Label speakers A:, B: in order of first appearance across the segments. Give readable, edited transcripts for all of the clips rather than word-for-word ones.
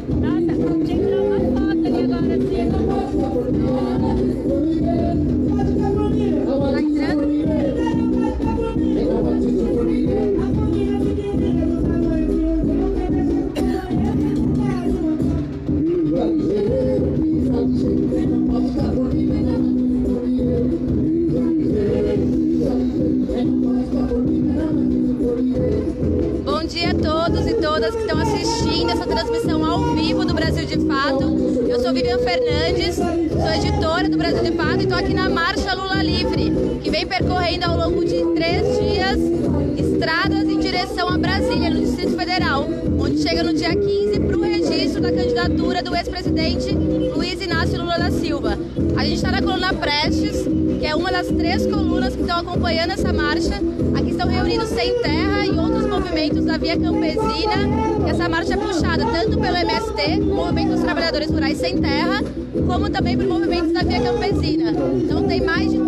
A: Nossa, tinha que tirar uma foto ali agora, assim. Tá entrando? Bom dia a todos e todas que estão assistindo essa transmissão ao vivo do Brasil de Fato. Eu sou Vivian Fernandes, sou editora do Brasil de Fato e estou aqui na Marcha Lula Livre, que vem percorrendo ao longo de 3 dias estradas em direção a Brasília, no Distrito Federal, onde chega no dia 15 para o registro da candidatura do ex-presidente Luiz Inácio Lula da Silva. A gente está na coluna Prestes, que é uma das 3 colunas que estão acompanhando essa marcha. Aqui estão reunidos Sem Terra e outros movimentos da Via Campesina. Essa marcha é puxada tanto pelo MST, Movimento dos Trabalhadores Rurais Sem Terra, como também por movimentos da Via Campesina. Então tem mais de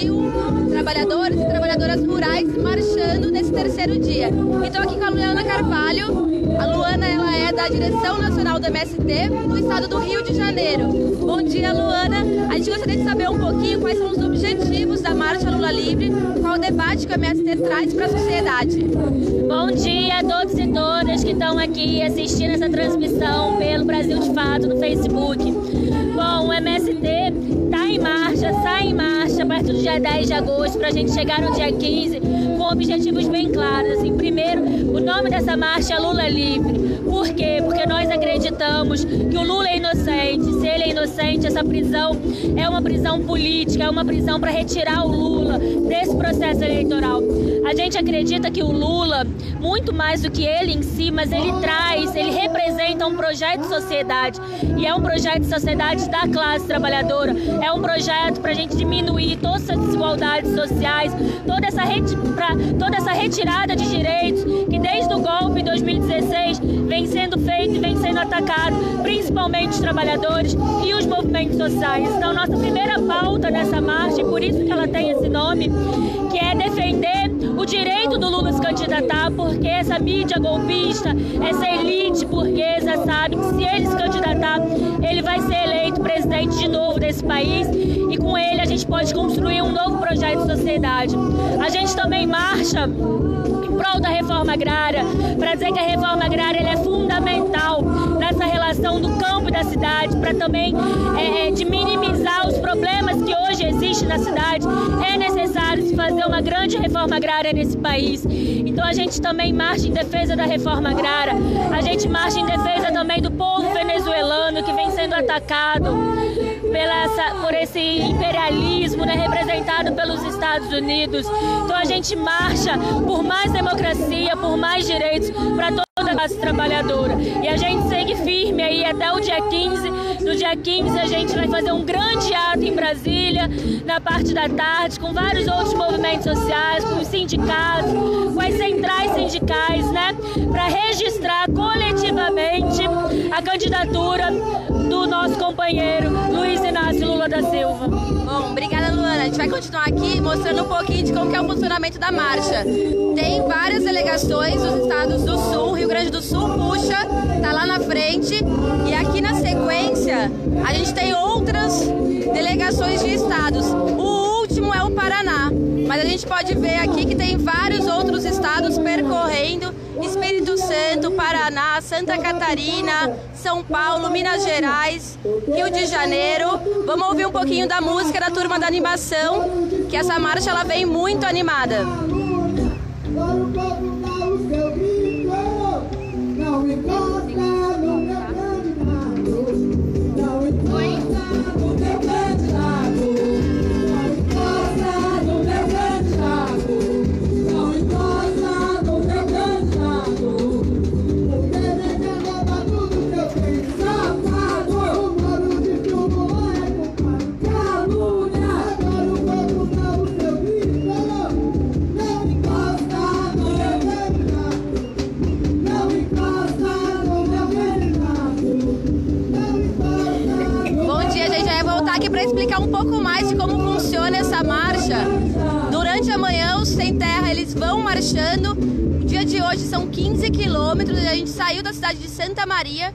A: 2.000 trabalhadores e trabalhadoras rurais marchando nesse 3º dia. Estou aqui com a Luana Carvalho. A Luana, ela é da Direção Nacional do MST no estado do Rio de Janeiro. Bom dia, Luana. A gente gostaria de saber um pouquinho quais são os objetivos da Marcha Lula Livre, qual o debate que o MST traz para a sociedade.
B: Bom dia a todos e todas que estão aqui assistindo essa transmissão pelo Brasil de Fato no Facebook. Bom, o MST está em marcha, sai em marcha a partir do dia 10 de agosto para a gente chegar no dia 15 com objetivos bem claros. Assim, primeiro, o nome dessa marcha é Lula Livre. Por quê? Porque nós acreditamos que o Lula é inocente. Se ele é inocente, essa prisão é uma prisão política, é uma prisão para retirar o Lula desse processo eleitoral. A gente acredita que o Lula, muito mais do que ele em si, mas ele representa um projeto de sociedade. E é um projeto de sociedade da classe trabalhadora. É um projeto para a gente diminuir todas as desigualdades sociais, toda essa retirada de direitos que desde o golpe em 2016 vem sendo feito e vem sendo atacado, principalmente os trabalhadores e os movimentos sociais. Então, nossa primeira pauta dessa marcha, e por isso que ela tem esse nome, que é defender o direito do Lula se candidatar, porque essa mídia golpista, essa elite burguesa sabe que se ele se candidatar, ele vai ser eleito presidente de novo desse país e com ele a gente pode construir um novo projeto de sociedade. A gente também marcha em prol da reforma agrária, para dizer que a reforma agrária ela é fundamental nessa relação do campo e da cidade, para também de minimizar os problemas que hoje existem na cidade. É necessário se fazer uma grande reforma agrária nesse país. Então a gente também marcha em defesa da reforma agrária, a gente marcha em defesa também do povo venezuelano que vem sendo atacado por esse imperialismo, né, representado pelos Estados Unidos. Então a gente marcha por mais democracia, por mais direitos para toda a classe trabalhadora. E a gente segue firme aí até o dia 15. No dia 15 a gente vai fazer um grande ato em Brasília, na parte da tarde, com vários outros movimentos sociais, com os sindicatos, com as centrais sindicais, né, para registrar coletivamente a candidatura do nosso companheiro Luiz Inácio Lula da Silva.
A: Bom, obrigada, Luana. A gente vai continuar aqui mostrando um pouquinho de como que é o funcionamento da marcha. Tem várias delegações dos estados do Sul, Rio Grande do Sul puxa, tá lá na frente, e aqui na sequência a gente tem outras delegações de estados. O último é o Paraná, mas a gente pode ver aqui que tem vários outros estados percorrendo: Espírito Santo, Paraná, Santa Catarina, São Paulo, Minas Gerais, Rio de Janeiro. Vamos ouvir um pouquinho da música da Turma da Animação, que essa marcha ela vem muito animada. Para explicar um pouco mais de como funciona essa marcha. Durante a manhã, os Sem Terra eles vão marchando. O dia de hoje são 15 quilômetros. A gente saiu da cidade de Santa Maria e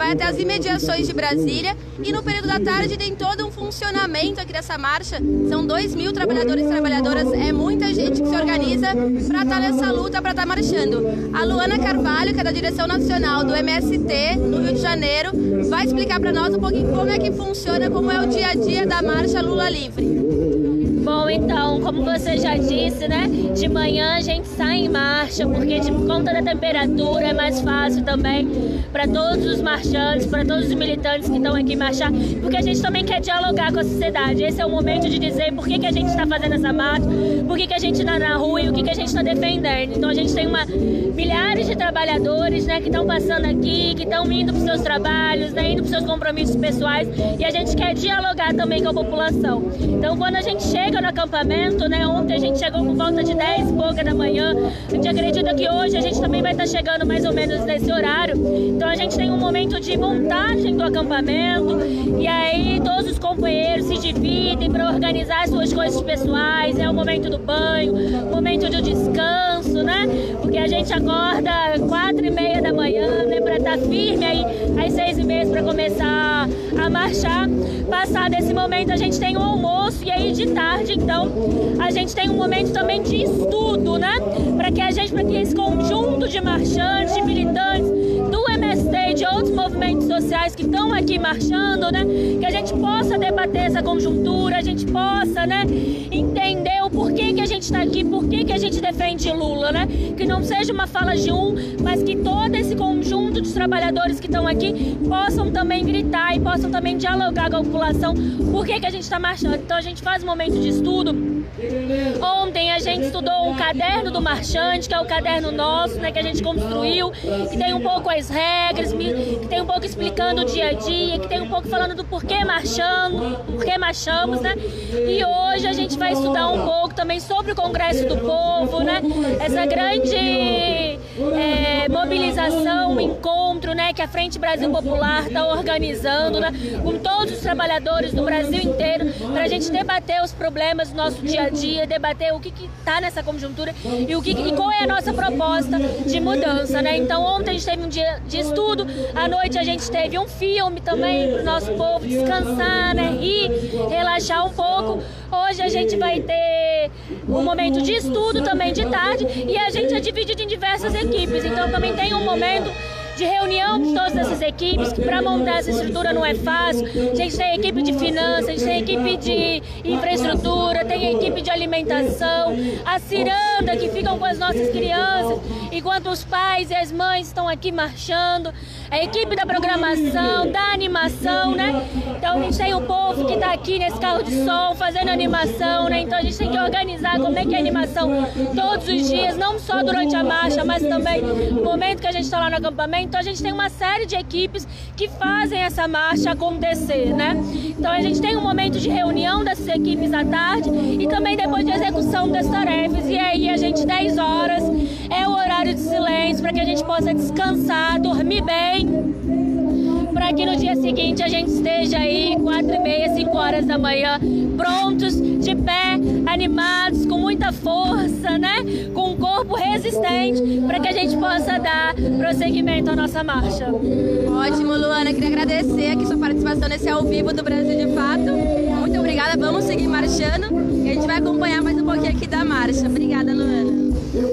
A: vai até as imediações de Brasília e no período da tarde tem todo um funcionamento aqui dessa marcha. São 2.000 trabalhadores e trabalhadoras, é muita gente que se organiza para estar nessa luta, para estar marchando. A Luana Carvalho, que é da direção nacional do MST no Rio de Janeiro, vai explicar para nós um pouquinho como é que funciona, como é o dia a dia da marcha Lula Livre.
B: Bom, então, como você já disse, né, de manhã a gente sai em marcha, porque por conta da temperatura é mais fácil também para todos os marchantes, para todos os militantes que estão aqui marchar, porque a gente também quer dialogar com a sociedade. Esse é o momento de dizer por que a gente está fazendo essa marcha, por que a gente está na rua e o que a gente está defendendo. Então a gente tem milhares de trabalhadores, né, que estão passando aqui, que estão indo para os seus trabalhos, né, indo para os seus compromissos pessoais, e a gente quer dialogar também com a população. Então quando a gente chega no acampamento, né, ontem a gente chegou por volta de 10 e pouca da manhã, a gente acredita que hoje a gente também vai estar chegando mais ou menos nesse horário. Então a gente tem um momento de montagem do acampamento e aí todos os companheiros se dividem para organizar as suas coisas pessoais, é o momento do banho, o momento do descanso, né, porque a gente acorda 4h30 da manhã, né, para estar firme aí às 6h30 para começar a marchar. Passado esse momento a gente tem um almoço e aí de tarde, então, a gente tem um momento também de estudo, né? Para que esse conjunto de marchantes, de militantes do MST e de outros movimentos sociais que estão aqui marchando, né? Que a gente possa debater essa conjuntura, a gente possa, né, entender o porquê que a gente está aqui, porquê que a gente defende Lula, né? Que não seja uma fala de um, mas que todo esse conjunto de trabalhadores que estão aqui possam também gritar e possam também dialogar com a população porquê que a gente está marchando. Então a gente faz um momento de estudo. Ontem a gente estudou o caderno do marchante, que é o caderno nosso, né, que a gente construiu, que tem um pouco as regras, que tem um pouco explicando o dia a dia, que tem um pouco falando do porquê marchamos, né? E hoje a gente vai estudar um pouco também sobre o Congresso do Povo, né? Essa grande mobilização, encontro, né, que a Frente Brasil Popular está organizando, né, com todos os trabalhadores do Brasil inteiro, para a gente debater os problemas do nosso dia a dia, debater o que está nessa conjuntura e qual é a nossa proposta de mudança, né? Então ontem a gente teve um dia de estudo, à noite a gente teve um filme também para o nosso povo descansar, né, rir, relaxar um pouco. Hoje a gente vai ter um momento de estudo também de tarde e a gente é dividido em diversas equipes, então também tem um momento de reunião de todas essas equipes, que para montar essa estrutura não é fácil. A gente tem equipe de finanças, a gente tem equipe de infraestrutura, tem a equipe de alimentação, a ciranda que ficam com as nossas crianças, enquanto os pais e as mães estão aqui marchando, a equipe da programação, da animação, né? Então a gente tem o povo que está aqui nesse carro de som fazendo animação, né? Então a gente tem que organizar como é que é a animação todos os dias, não só durante a marcha, mas também no momento que a gente está lá no acampamento. Então a gente tem uma série de equipes que fazem essa marcha acontecer, né? Então a gente tem um momento de reunião dessas equipes à tarde e também depois de execução das tarefas. E aí a gente, 10 horas, é o horário de silêncio para que a gente possa descansar, dormir bem, para que no dia seguinte a gente esteja aí 4h30, 5 horas da manhã, prontos, de pé, animados, com muita força, né? Com um corpo resistente, para que a gente possa dar prosseguimento à nossa marcha.
A: Ótimo, Luana. Queria agradecer aqui sua participação nesse ao vivo do Brasil de Fato. Muito obrigada. Vamos seguir marchando e a gente vai acompanhar mais um pouquinho aqui da marcha. Obrigada, Luana.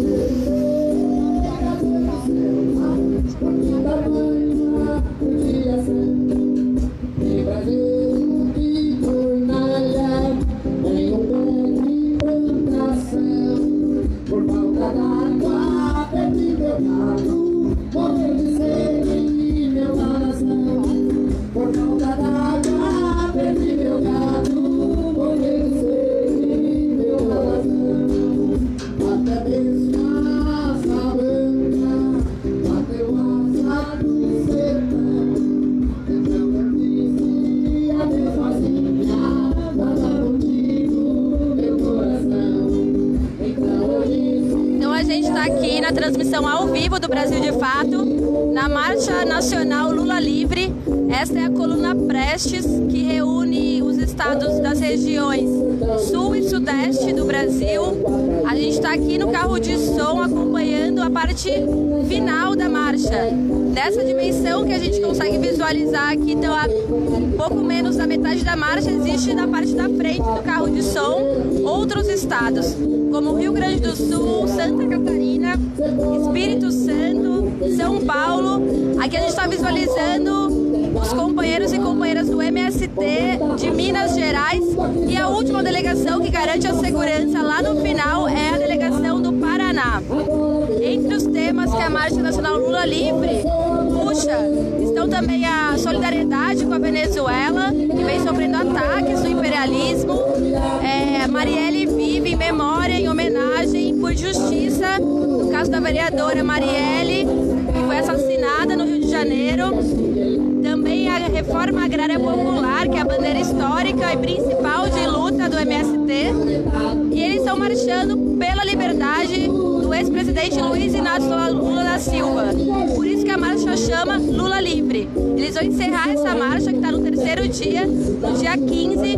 A: A transmissão ao vivo do Brasil de Fato, na Marcha Nacional Lula Livre. Esta é a coluna Prestes, que reúne os estados das regiões Sul e Sudeste do Brasil. A gente está aqui no carro de som acompanhando a parte final da marcha. Nessa dimensão que a gente consegue visualizar aqui, então um pouco menos da metade da marcha, existe na parte da frente do carro de som outros estados, como Rio Grande do Sul, Santa Catarina, Espírito Santo, São Paulo. Aqui a gente está visualizando os companheiros e companheiras do MST de Minas Gerais, e a última delegação que garante a segurança lá no final é a delegação do Paraná. Entre os temas que a Marcha Nacional Lula Livre puxa estão também a solidariedade com a Venezuela, que vem sofrendo ataques do imperialismo. Marielle vive em memória, em homenagem, por justiça, no caso da vereadora Marielle, que foi assassinada no Rio de Janeiro. Também a reforma agrária popular, que é a bandeira histórica e principal de luta do MST. E eles estão marchando pela liberdade do ex-presidente Luiz Inácio Lula da Silva. Por isso que a marcha chama Lula Livre. Eles vão encerrar essa marcha, que está no terceiro dia, no dia 15,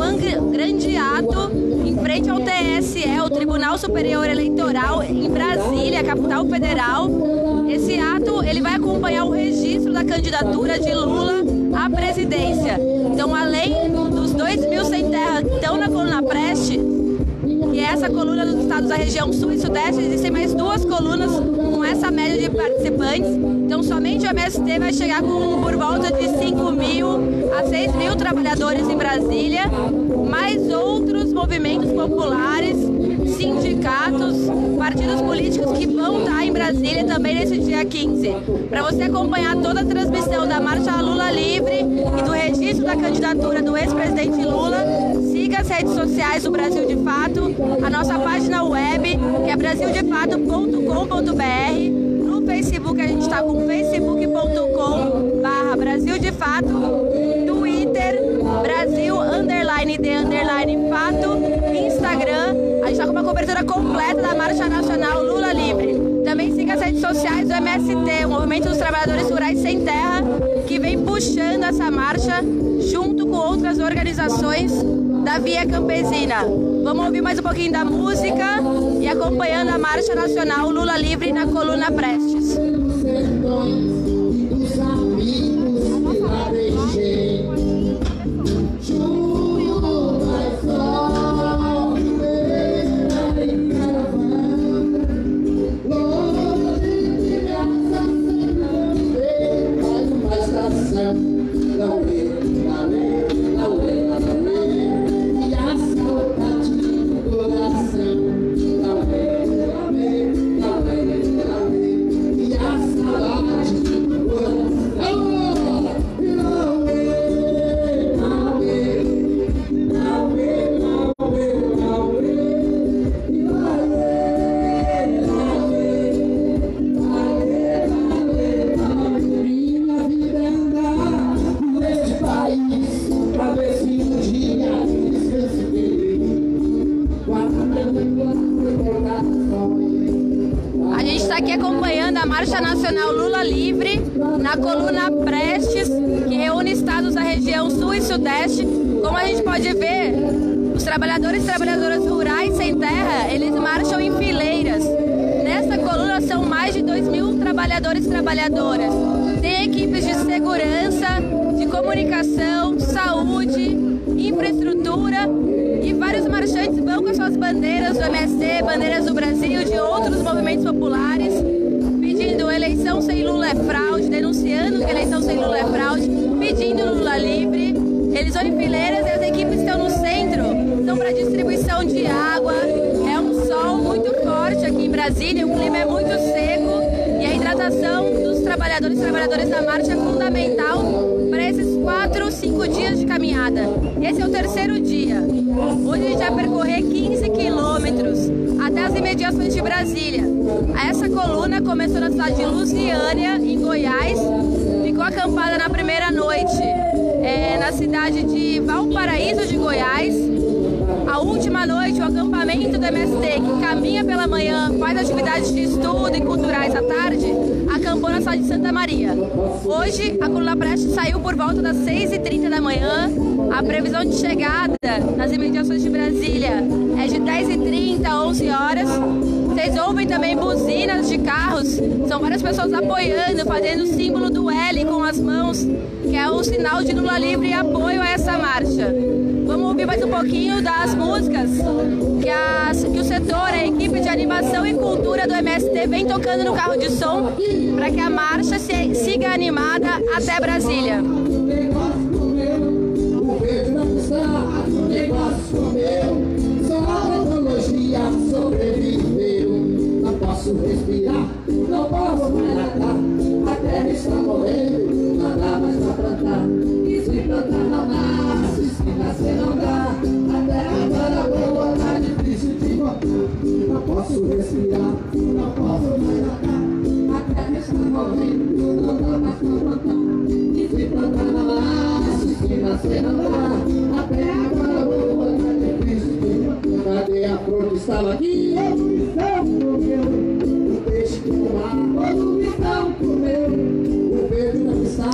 A: no grande ato, em frente ao TSE, o Tribunal Superior Eleitoral, em Brasília, capital federal. Esse ato ele vai acompanhar o registro da candidatura de Lula à presidência. Então, além dos 2.000 sem terra que estão na coluna Prestes, que é essa coluna dos estados da região Sul e Sudeste, existem mais 2 colunas com essa média de participantes. Então, somente o MST vai chegar com por volta de 5.000 a 6.000 trabalhadores em Brasília, mais outros movimentos populares, sindicatos, partidos políticos que vão estar em Brasília também nesse dia 15. Para você acompanhar toda a transmissão da Marcha Lula Livre e do registro da candidatura do ex-presidente Lula, siga as redes sociais do Brasil de Fato, a nossa página web, que é brasildefato.com.br. No Facebook a gente está com facebook.com/Brasil de Fato, Twitter, Brasil_de_fato, Instagram. A gente está com uma cobertura completa da Marcha Nacional Lula Livre. Também siga as redes sociais do MST, o Movimento dos Trabalhadores Rurais Sem Terra, que vem puxando essa marcha junto com outras organizações da Via Campesina. Vamos ouvir mais um pouquinho da música e acompanhando a Marcha Nacional Lula Livre na coluna Prestes. A gente está aqui acompanhando a Marcha Nacional Lula Livre na coluna Prestes, que reúne estados da região Sul e Sudeste. Como a gente pode ver, os trabalhadores e trabalhadoras rurais sem terra, eles marcham em fileiras. Nessa coluna são mais de 2.000 trabalhadores e trabalhadoras. Tem equipes de segurança, de comunicação, saúde, infraestrutura, e vários marchantes vão com as suas bandeiras do MST, bandeiras do Brasil, de outros movimentos populares, pedindo eleição sem Lula é fraude, denunciando que eleição sem Lula é fraude, pedindo Lula livre. Eles vão em fileiras e as equipes estão no centro, estão para distribuição de água. É um sol muito forte aqui em Brasília, o clima é muito seco e a hidratação dos trabalhadores e trabalhadoras da marcha é fundamental para esses 4 ou 5 dias de caminhada. Esse é o terceiro dia. Hoje a gente vai percorrer 15 quilômetros até as imediações de Brasília. Essa coluna começou na cidade de Lusiânia, em Goiás, ficou acampada na primeira noite na cidade de Valparaíso de Goiás, A última noite, o acampamento do MST, que caminha pela manhã, faz atividades de estudo e culturais à tarde, acampou na cidade de Santa Maria. Hoje, a Coluna Prestes saiu por volta das 6h30 da manhã. A previsão de chegada nas imediações de Brasília é de 10h30 a 11 horas. Vocês ouvem também buzinas de carros, são várias pessoas apoiando, fazendo o símbolo do L com as mãos, que é o sinal de Lula livre e apoio a essa marcha. Vamos ouvir mais um pouquinho das músicas que o setor, a equipe de animação e cultura do MST vem tocando no carro de som para que a marcha siga animada até Brasília.
C: Não posso respirar, não posso mais nadar. A terra está morrendo, não dá mais pra plantar. E se plantar não nasce, se nascer não dá. A terra agora boa, tá difícil de voltar. Não posso respirar, não posso mais nadar. A terra está morrendo, não dá mais pra plantar. E se plantar não nasce, se nascer não dá. A terra agora boa, tá difícil de voltar. Cadê a flor que estava aqui? O peixe que no mar, todo missão comeu. O verde não está,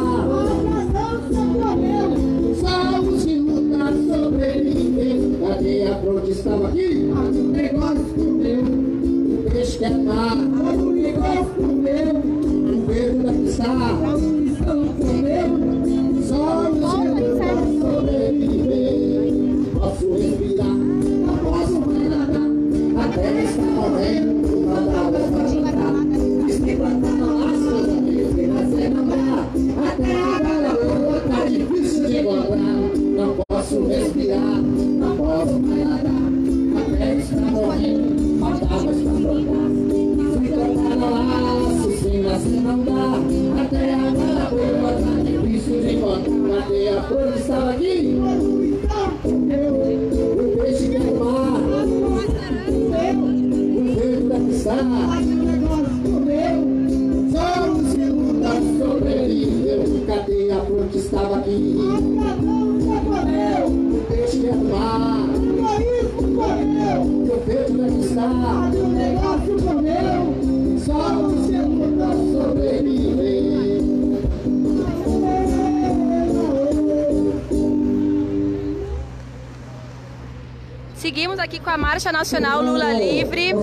C: só os que lutam sobreviver. Cadê a flor que estava aqui? O negócio comeu. O peixe que é no mar, todo negócio comeu. O verde não está, só os missão comeu. Só os que lutam sobreviver. Posso respirar, não posso mais nadar. A terra está morrendo, não dá mais pra plantar. E se plantar não nasce, se nascer não dá. A terra agora boa, tá difícil de encontrar. Não posso respirar, não posso mais nadar. A terra está morrendo, não dá mais pra plantar. Se plantar não nasce, se nascer não dá. A terra agora boa, tá difícil de encontrar. Cadê a flor que estava aqui? O peixe que é no mar, o verde da pisar, só os que lutam sobreviveu. Cadê a flor que estava aqui? O peixe que é no mar, o verde da pisar, só os que lutam sobreviveu.
A: Seguimos aqui com a Marcha Nacional Lula Livre,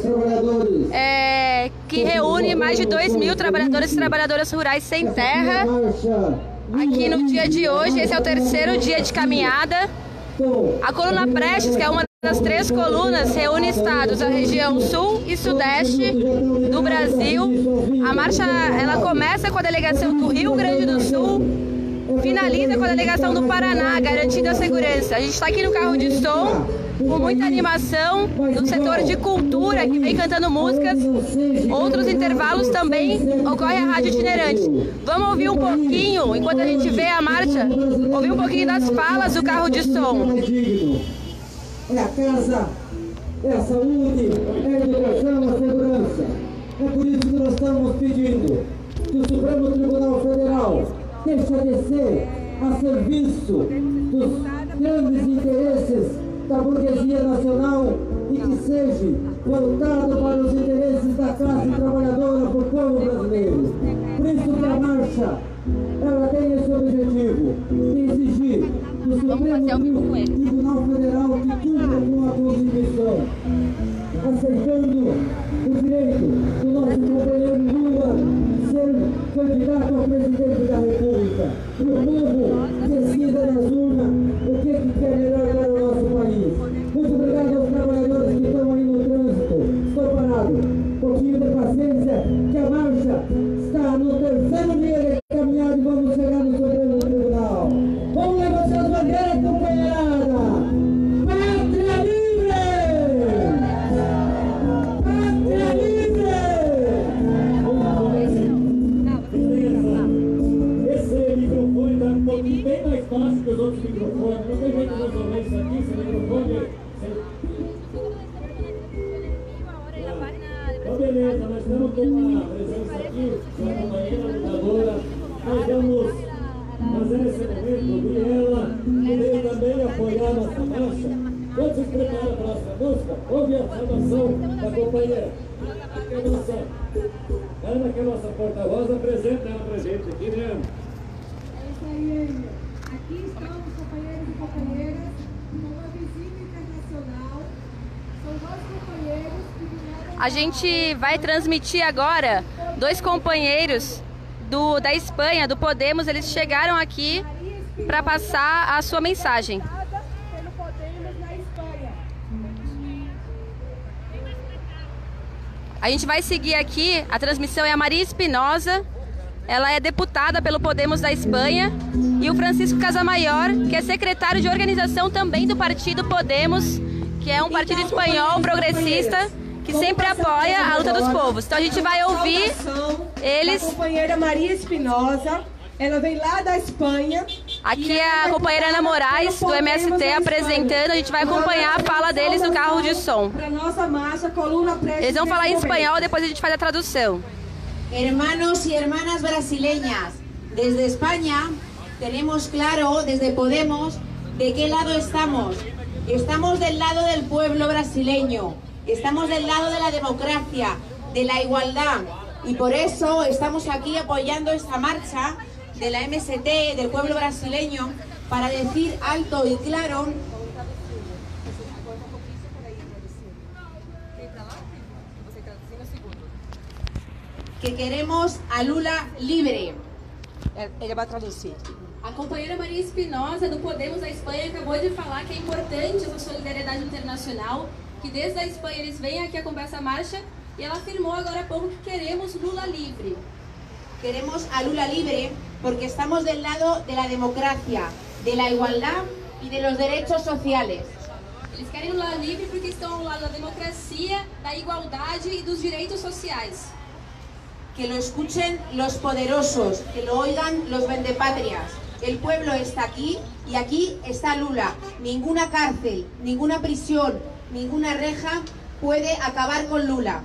A: que reúne mais de 2.000 trabalhadores e trabalhadoras rurais sem terra. Aqui no dia de hoje, esse é o terceiro dia de caminhada. A Coluna Prestes, que é uma das 3 colunas, reúne estados da região sul e sudeste do Brasil. A marcha ela começa com a delegação do Rio Grande do Sul, finaliza com a delegação do Paraná, garantindo a segurança. A gente está aqui no carro de som, com muita animação do setor de cultura, que vem cantando músicas. Outros intervalos também ocorre a rádio itinerante. Vamos ouvir um pouquinho, enquanto a gente vê a marcha, ouvir um pouquinho das falas do carro de som.
D: É a casa, é a saúde, é a educação, a segurança. É por isso que nós estamos pedindo que o Supremo Tribunal Federal deixe de ser a serviço dos grandes interesses da burguesia nacional e que seja voltado para os interesses da classe trabalhadora do povo brasileiro. Por isso que a marcha ela tem esse objetivo de exigir do Supremo Tribunal Federal que cumpra com a Constituição, aceitando o direito do nosso companheiro Lula ser candidato a presidente da República. E o povo decida nas urnas o que quer melhor para o nosso país. Muito obrigado aos trabalhadores que estão aí no trânsito. Estou parado. Um pouquinho de paciência, que a marcha está no terceiro dia de caminhada e vamos chegar no Supremo Tribunal. Vamos levantar as bandeiras, companheirada! Pátria Livre! Pátria Livre!
E: Esse microfone está um pouquinho bem mais fácil que os outros microfones. Não tem jeito de resolver isso aqui, esse microfone. Então, beleza, nós estamos com uma presença aqui da companheira lutadora. Nós vamos fazer esse momento, ouvir ela, e veio também apoiar nossa marcha. Quantos prepara a próxima música, ouve a saudação da companheira. Ana, que é nossa porta-voz, apresenta ela pra gente aqui, né, Ana?
F: É isso aí, Ana. Aqui estamos, companheiros e companheiras, com uma visita internacional. São dois companheiros que vieram...
A: A gente vai transmitir agora 2 companheiros da Espanha, do Podemos. Eles chegaram aqui para passar a sua mensagem.
F: Pelo Podemos na Espanha.
A: A gente vai seguir aqui, a transmissão é a Maria Espinosa, ela é deputada pelo Podemos da Espanha, e o Francisco Casamaior, que é secretário de organização também do partido Podemos, que é um partido espanhol progressista, que sempre apoia a luta dos povos. Então a gente vai ouvir eles.
G: A companheira Maria Espinosa, ela vem lá da Espanha.
A: Aqui é a companheira Ana Moraes, do MST, apresentando. A gente vai acompanhar a fala deles no carro de som.
G: Para nossa marcha, coluna preta.
A: Eles vão falar em espanhol, depois a gente faz a tradução.
H: Hermanos y hermanas brasileñas, desde España tenemos claro, desde Podemos, de qué lado estamos. Estamos del lado del pueblo brasileño, estamos del lado de la democracia, de la igualdad, y por eso estamos aquí apoyando esta marcha de la MST, del pueblo brasileño, para decir alto y claro que queremos a Lula libre.
G: Ele vai traduzir.
A: A companheira Maria Espinosa, do Podemos da Espanha, acabou de falar que é importante essa solidariedade internacional, que desde a Espanha eles vêm aqui acompanhar essa marcha, e ela afirmou agora há pouco que queremos Lula livre.
H: Queremos a Lula libre porque estamos del lado de la democracia, de la igualdad y de los derechos sociales.
A: Eles querem Lula livre porque estão ao lado da democracia, da igualdade e dos direitos sociais.
H: Que lo escuchen los poderosos, que lo oigan los vendepatrias. El pueblo está aquí y aquí está Lula. Ninguna cárcel, ninguna prisión, ninguna reja puede acabar con Lula.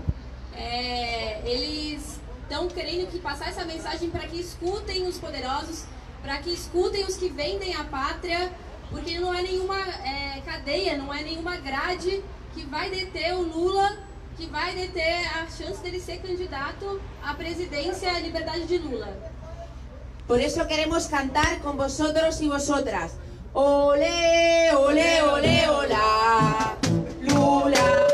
A: Eles estão querendo que passar essa mensagem para que escutem os poderosos, para que escutem os que vendem a pátria, porque não é nenhuma cadeia, não é nenhuma grade que vai deter o Lula, que vai deter a chance dele ser candidato à presidência e à liberdade de Lula.
H: Por eso queremos cantar con vosotros y vosotras. Olé, olé, olé, olá, Lula.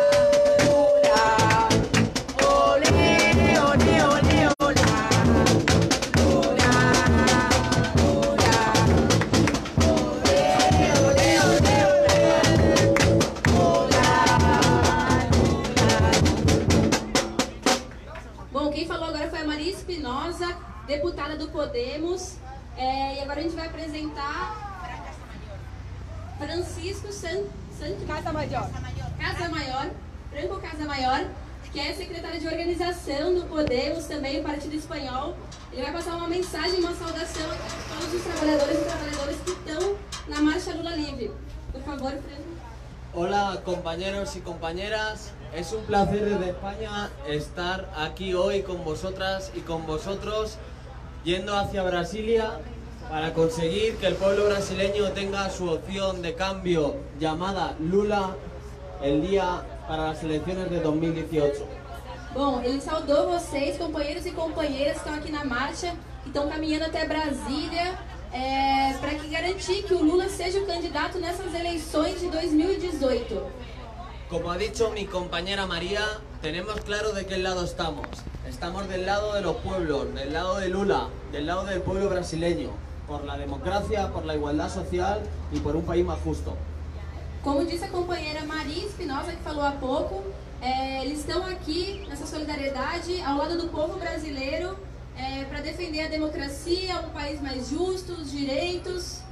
A: Deputada do Podemos, e agora a gente vai apresentar Francisco Casamaior, Franco Casamaior, que é secretário de organização do Podemos, também o partido espanhol. Ele vai passar uma mensagem, uma saudação a todos os trabalhadores e trabalhadoras que estão na Marcha Lula Livre. Por favor, Franco.
I: Hola compañeros y compañeras, es un placer desde España estar aquí hoy con vosotras y con vosotros, yendo hacia Brasilia para conseguir que el pueblo brasileño tenga su opción de cambio llamada Lula el día para las elecciones de 2018.
A: Bom, ele saudou vocês, companheiros e companheiras que estão aqui na marcha, que estão caminhando até Brasília, para que garantir que o Lula seja o candidato nessas eleições de 2018.
I: Como ha dicho mi compañera María, tenemos claro de qué lado estamos. Estamos del lado de los pueblos, del lado de Lula, del lado del pueblo brasileño, por la democracia, por la igualdad social y por un país más justo.
A: Como disse a companheira Maria Espinosa, que falou há pouco, eles estão aqui nessa solidariedade ao lado do povo brasileiro, para defender a democracia, um país mais justo, os direitos.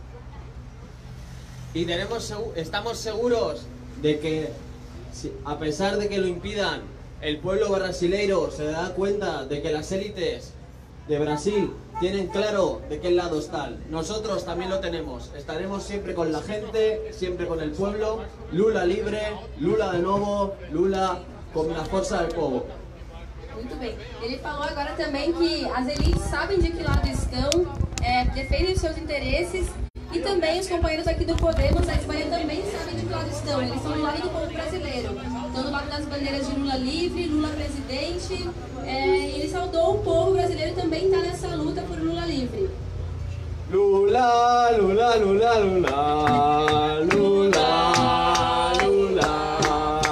I: Y estamos seguros de que, a pesar de que lo impidan, el pueblo brasileiro se da cuenta de que las élites de Brasil tienen claro de qué lado están. Nosotros también lo tenemos. Estaremos siempre con la gente, siempre con el pueblo. Lula libre, Lula de novo, Lula con la força del povo.
A: Muito bem. Ele falou agora também que as elites sabem de que lado estão, defendem os seus interesses E também os companheiros aqui do Podemos da Espanha também sabem de que lado estão. Eles estão do lado do povo brasileiro. Estão do lado das bandeiras de Lula livre, Lula presidente. Ele saudou o povo brasileiro e também está nessa luta por Lula livre.
I: Lula, Lula, Lula, Lula, Lula, Lula,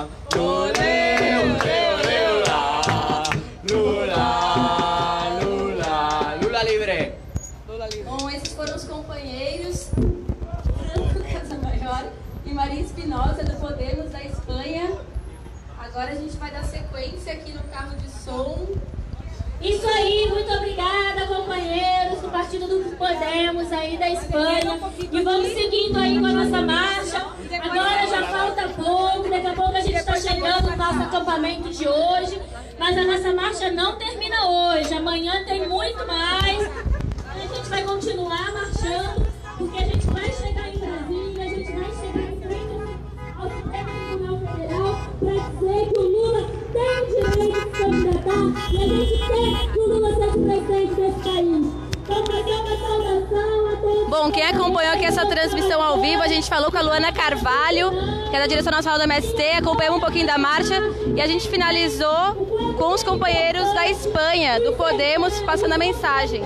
I: Lula livre.
A: Bom, esses foram os companheiros Franco Casamaior e Maria Espinosa do Podemos da Espanha. Agora a gente vai dar sequência aqui no carro de som.
B: Isso aí, muito obrigada, companheiros do Partido do Podemos aí da Espanha. E vamos seguindo aí com a nossa marcha. Agora já falta pouco, daqui a pouco a gente está chegando no nosso acampamento de hoje. Mas a nossa marcha não termina hoje, amanhã tem muito mais. A gente vai continuar marchando, porque a gente vai chegar em Brasília, a gente vai chegar em frente ao Supremo Tribunal Federal para dizer que o Lula tem o direito de se candidatar e a gente quer que o Lula seja o presidente desse país. Então, fazer uma saudação a todos.
A: Bom, quem acompanhou aqui essa transmissão ao vivo, a gente falou com a Luana Carvalho, que é da direção nacional do MST, acompanhamos um pouquinho da marcha e a gente finalizou com os companheiros da Espanha, do Podemos, passando a mensagem.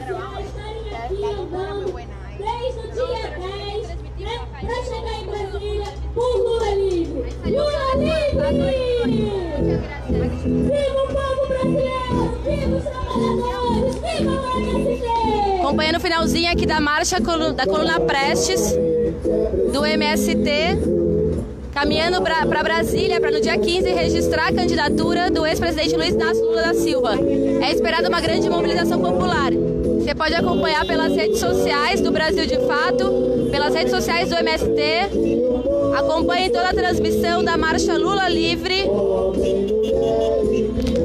B: Desde o dia 10, para chegar em Brasília, por Lula livre! Lula livre! Viva o povo brasileiro! Viva os trabalhadores! Viva o MST!
A: Acompanhando o finalzinho aqui da marcha da coluna Prestes, do MST, caminhando para Brasília para no dia 15 registrar a candidatura do ex-presidente Luiz Inácio Lula da Silva. É esperada uma grande mobilização popular. Você pode acompanhar pelas redes sociais do Brasil de Fato, pelas redes sociais do MST. Acompanhe toda a transmissão da Marcha Lula Livre.